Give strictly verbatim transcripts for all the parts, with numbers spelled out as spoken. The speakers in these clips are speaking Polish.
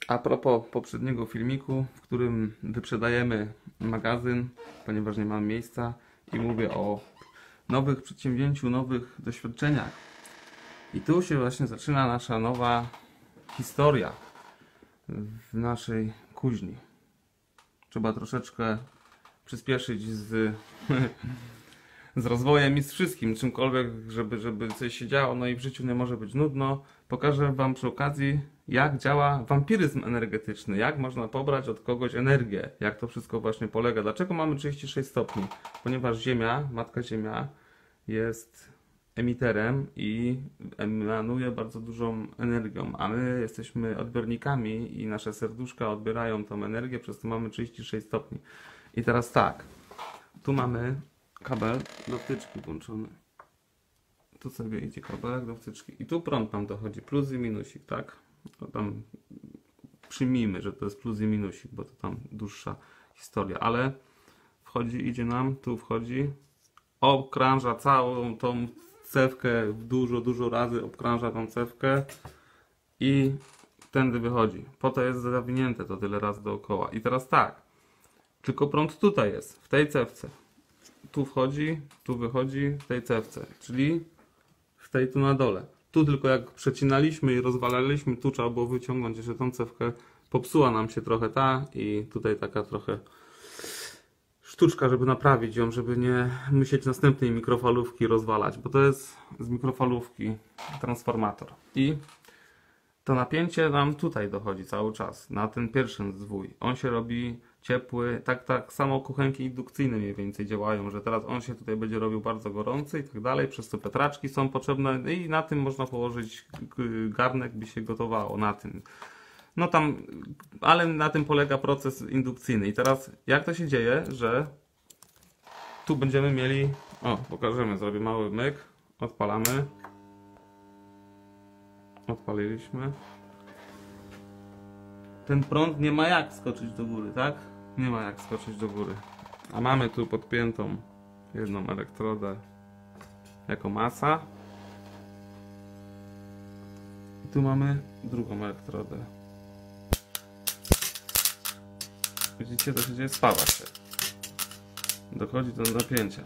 A propos poprzedniego filmiku, w którym wyprzedajemy magazyn, ponieważ nie mamy miejsca, i mówię o nowych przedsięwzięciu, nowych doświadczeniach. I tu się właśnie zaczyna nasza nowa historia w naszej kuźni. Trzeba troszeczkę przyspieszyć z, z rozwojem i z wszystkim, czymkolwiek, żeby, żeby coś się działo. No i w życiu nie może być nudno. Pokażę Wam przy okazji, jak działa wampiryzm energetyczny, jak można pobrać od kogoś energię, jak to wszystko właśnie polega. Dlaczego mamy trzydzieści sześć stopni? Ponieważ Ziemia, Matka Ziemia, jest emiterem i emanuje bardzo dużą energią, a my jesteśmy odbiornikami i nasze serduszka odbierają tą energię, przez to mamy trzydzieści sześć stopni. I teraz tak, tu mamy kabel do wtyczki włączony. Tu sobie idzie kabelek do wtyczki i tu prąd nam dochodzi, plus i minusik, tak? To tam przyjmijmy, że to jest plus i minusik, bo to tam dłuższa historia, ale wchodzi, idzie nam, tu wchodzi, obkrąża całą tą cewkę, dużo, dużo razy obkrąża tą cewkę i tędy wychodzi. Po to jest zawinięte to tyle razy dookoła. I teraz tak, tylko prąd tutaj jest, w tej cewce. Tu wchodzi, tu wychodzi, w tej cewce, czyli w tej tu na dole. Tu tylko jak przecinaliśmy i rozwalaliśmy, tu trzeba było wyciągnąć jeszcze tą cewkę. Popsuła nam się trochę ta i tutaj taka trochę sztuczka, żeby naprawić ją, żeby nie musieć następnej mikrofalówki rozwalać, bo to jest z mikrofalówki transformator. I to napięcie nam tutaj dochodzi cały czas, na ten pierwszy zwój. On się robi ciepły, tak, tak samo kuchenki indukcyjne mniej więcej działają, że teraz on się tutaj będzie robił bardzo gorący i tak dalej, przez to petraczki są potrzebne i na tym można położyć garnek, by się gotowało, na tym. No tam, ale na tym polega proces indukcyjny. I teraz jak to się dzieje, że tu będziemy mieli, o pokażemy, zrobię mały myk, odpalamy, odpaliliśmy. Ten prąd nie ma jak skoczyć do góry, tak? Nie ma jak skoczyć do góry. A mamy tu podpiętą jedną elektrodę jako masa. I tu mamy drugą elektrodę. Widzicie, to się dzieje, spawa się. Dochodzi do napięcia.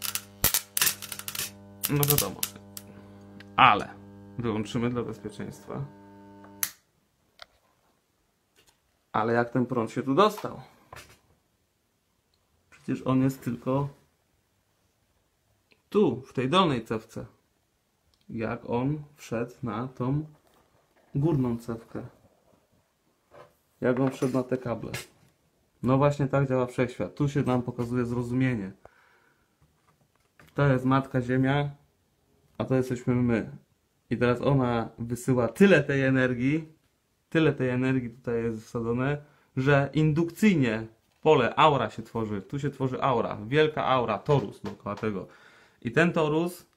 No wiadomo. Ale wyłączymy dla bezpieczeństwa. Ale jak ten prąd się tu dostał? Przecież on jest tylko tu, w tej dolnej cewce. Jak on wszedł na tą górną cewkę? Jak on wszedł na te kable? No właśnie tak działa wszechświat. Tu się nam pokazuje zrozumienie. To jest Matka Ziemia, a to jesteśmy my. I teraz ona wysyła tyle tej energii, tyle tej energii tutaj jest wsadzone, że indukcyjnie pole, aura się tworzy. Tu się tworzy aura, wielka aura, torus dookoła tego. I ten torus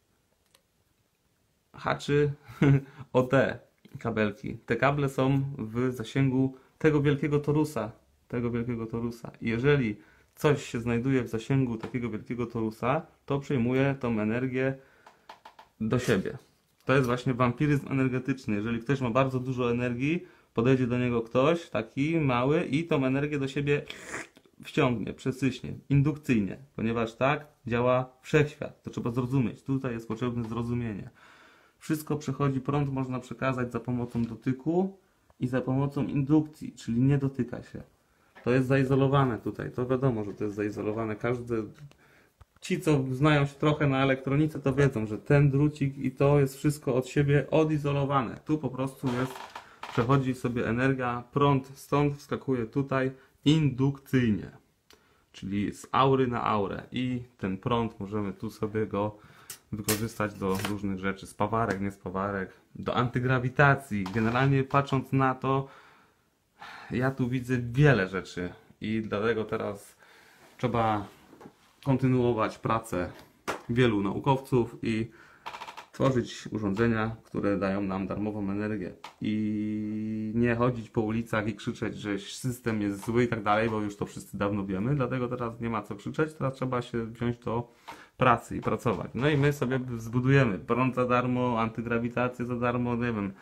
haczy o te kabelki. Te kable są w zasięgu tego wielkiego torusa. Tego wielkiego torusa. I jeżeli coś się znajduje w zasięgu takiego wielkiego torusa, to przyjmuje tą energię do siebie. To jest właśnie wampiryzm energetyczny. Jeżeli ktoś ma bardzo dużo energii, podejdzie do niego ktoś taki mały i tą energię do siebie wciągnie, przesyśnie, indukcyjnie, ponieważ tak działa wszechświat. To trzeba zrozumieć. Tutaj jest potrzebne zrozumienie. Wszystko przechodzi, prąd można przekazać za pomocą dotyku i za pomocą indukcji, czyli nie dotyka się. To jest zaizolowane tutaj, to wiadomo, że to jest zaizolowane. Każdy, ci co znają się trochę na elektronice, to wiedzą, że ten drucik i to jest wszystko od siebie odizolowane. Tu po prostu jest, przechodzi sobie energia, prąd stąd wskakuje tutaj indukcyjnie, czyli z aury na aurę i ten prąd możemy tu sobie go wykorzystać do różnych rzeczy, spawarek, nie spawarek, do antygrawitacji. Generalnie patrząc na to, ja tu widzę wiele rzeczy i dlatego teraz trzeba kontynuować pracę wielu naukowców i tworzyć urządzenia, które dają nam darmową energię. I nie chodzić po ulicach i krzyczeć, że system jest zły i tak dalej, bo już to wszyscy dawno wiemy, dlatego teraz nie ma co krzyczeć, teraz trzeba się wziąć do pracy i pracować. No i my sobie zbudujemy prąd za darmo, antygrawitację za darmo, nie wiem,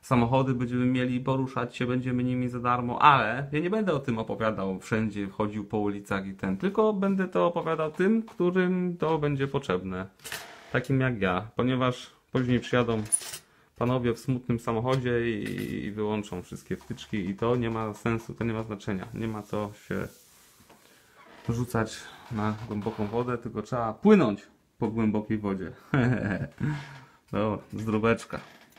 samochody będziemy mieli, poruszać się będziemy nimi za darmo, ale ja nie będę o tym opowiadał wszędzie, chodził po ulicach i ten, tylko będę to opowiadał tym, którym to będzie potrzebne. Takim jak ja, ponieważ później przyjadą panowie w smutnym samochodzie i wyłączą wszystkie wtyczki i to nie ma sensu, to nie ma znaczenia. Nie ma co się rzucać na głęboką wodę, tylko trzeba płynąć po głębokiej wodzie. Dobra, zdróweczka.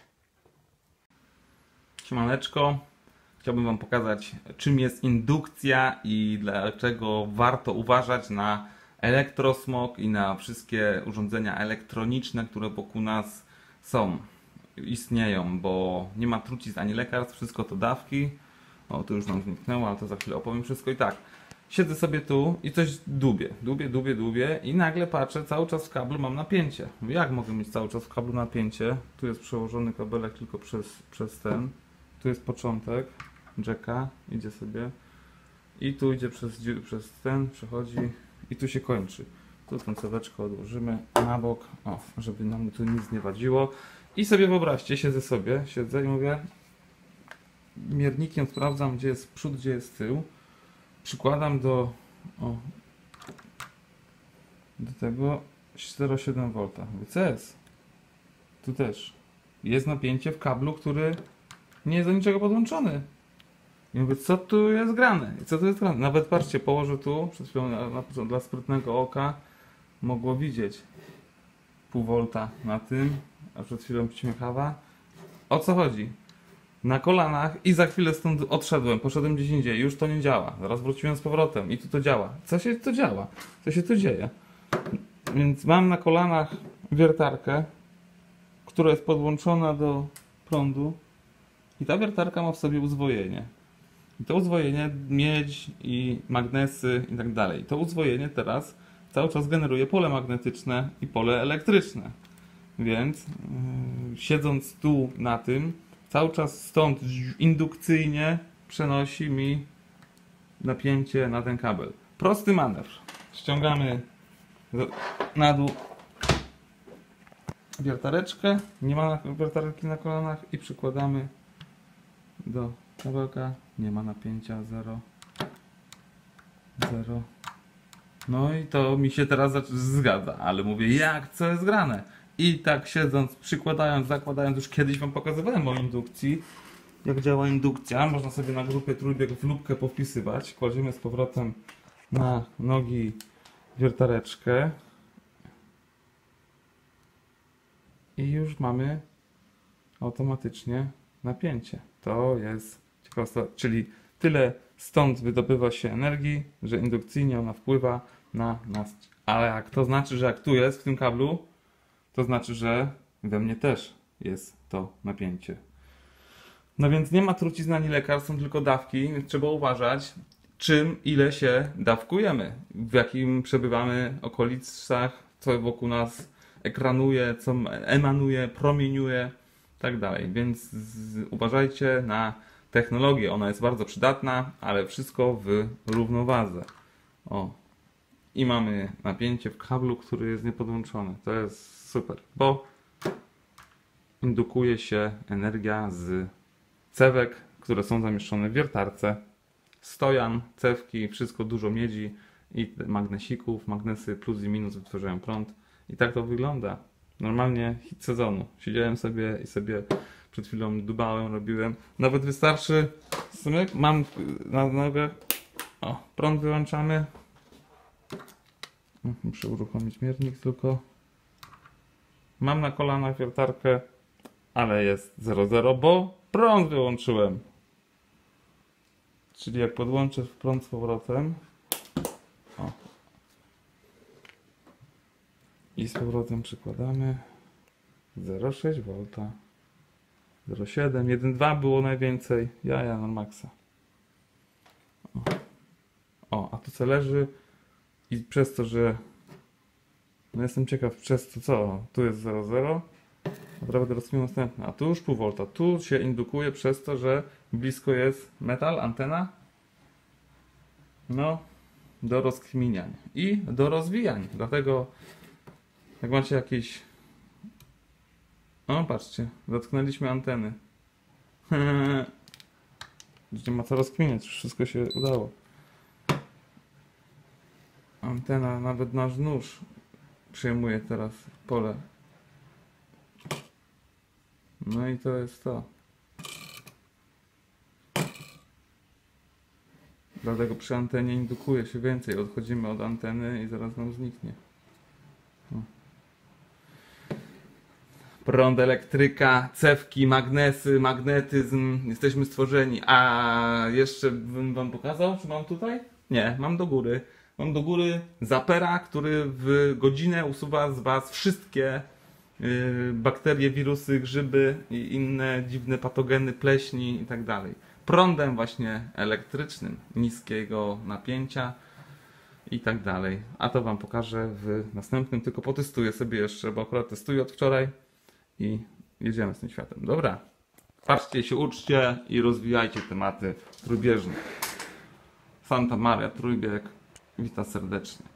Siemaneczko. Chciałbym wam pokazać, czym jest indukcja i dlaczego warto uważać na elektrosmog i na wszystkie urządzenia elektroniczne, które wokół nas są, istnieją, bo nie ma trucizn ani lekarstw, wszystko to dawki. O, tu już nam zniknęło, ale to za chwilę opowiem wszystko. I tak, siedzę sobie tu i coś dubię, dubię, dubię, dubię i nagle patrzę, cały czas w kablu mam napięcie. Mówię, jak mogę mieć cały czas w kablu napięcie? Tu jest przełożony kabelek tylko przez, przez ten. Tu jest początek jacka, idzie sobie i tu idzie przez, przez ten, przechodzi i tu się kończy. Tu tę ceweczkę odłożymy na bok, o, żeby nam tu nic nie wadziło. I sobie wyobraźcie, siedzę sobie, siedzę i mówię, miernikiem sprawdzam, gdzie jest przód, gdzie jest tył. Przykładam do, o, do tego zero przecinek siedem V. Mówię, co jest? Tu też jest napięcie w kablu, który nie jest do niczego podłączony. I mówię, co tu jest grane? I co tu jest grane? Nawet patrzcie, położę tu, przed chwilą na, na, dla sprytnego oka mogło widzieć pół volta na tym, a przed chwilą śmiechawa. O co chodzi? Na kolanach i za chwilę stąd odszedłem, poszedłem gdzieś indziej, już to nie działa. Zaraz wróciłem z powrotem i tu to działa. Co się tu działa? Co się tu dzieje? Więc mam na kolanach wiertarkę, która jest podłączona do prądu i ta wiertarka ma w sobie uzwojenie. I to uzwojenie, miedź i magnesy i tak dalej. To uzwojenie teraz cały czas generuje pole magnetyczne i pole elektryczne. Więc yy, siedząc tu na tym, cały czas stąd indukcyjnie przenosi mi napięcie na ten kabel. Prosty manewr. Ściągamy na dół wiertareczkę, nie ma wiertarki na kolanach i przykładamy do kabelka, nie ma napięcia, zero, zero. No i to mi się teraz zgadza, ale mówię, jak, co jest grane? I tak siedząc, przykładając, zakładając, już kiedyś wam pokazywałem o indukcji, jak działa indukcja, można sobie na grupie trójbieg w lubkę powpisywać, kładziemy z powrotem na nogi wiertareczkę i już mamy automatycznie napięcie. To jest ciekawostka, czyli tyle stąd wydobywa się energii, że indukcyjnie ona wpływa na nas. Ale jak to znaczy, że jak tu jest w tym kablu, to znaczy, że we mnie też jest to napięcie. No więc nie ma trucizn ani lekarstw, są tylko dawki, więc trzeba uważać, czym, ile się dawkujemy, w jakim przebywamy okolicach, co wokół nas ekranuje, co emanuje, promieniuje, tak dalej. Więc z, uważajcie na technologię, ona jest bardzo przydatna, ale wszystko w równowadze. O. I mamy napięcie w kablu, który jest niepodłączony. To jest super, bo indukuje się energia z cewek, które są zamieszczone w wiertarce. Stojan, cewki, wszystko dużo miedzi i magnesików. Magnesy plus i minus wytwarzają prąd. I tak to wygląda. Normalnie hit sezonu. Siedziałem sobie i sobie przed chwilą dubałem, robiłem. Nawet wystarczy, w sumie mam na nogę, o, prąd wyłączamy. Muszę uruchomić miernik tylko. Mam na kolanach wiertarkę, ale jest zero zero, bo prąd wyłączyłem. Czyli jak podłączę prąd z powrotem, o, i z powrotem przykładamy zero przecinek sześć V, zero przecinek siedem, jeden przecinek dwa było najwięcej, ja, ja na maksa. O. O, a tu co leży i przez to, że no jestem ciekaw, przez to co, tu jest zero zero, naprawdę rozkminię następne, a tu już pół volta, tu się indukuje przez to, że blisko jest metal, antena, no, do rozkminiań i do rozwijań, dlatego jak macie jakieś, o patrzcie, dotknęliśmy anteny, Nie ma co rozkminiać, wszystko się udało. Antena, nawet nasz nóż przejmuje teraz pole. No i to jest to. Dlatego przy antenie indukuje się więcej. Odchodzimy od anteny i zaraz nam zniknie. O. Prąd, elektryka, cewki, magnesy, magnetyzm. Jesteśmy stworzeni. A jeszcze bym wam pokazał, czy mam tutaj? Nie, mam do góry. Mam do góry zapera, który w godzinę usuwa z was wszystkie yy, bakterie, wirusy, grzyby i inne dziwne patogeny, pleśni i tak dalej. Prądem właśnie elektrycznym, niskiego napięcia i tak dalej. A to wam pokażę w następnym, tylko potestuję sobie jeszcze, bo akurat testuję od wczoraj i jedziemy z tym światem. Dobra, patrzcie się, uczcie i rozwijajcie tematy trójbieżne. Santa Maria Trójbieg wita serdecznie.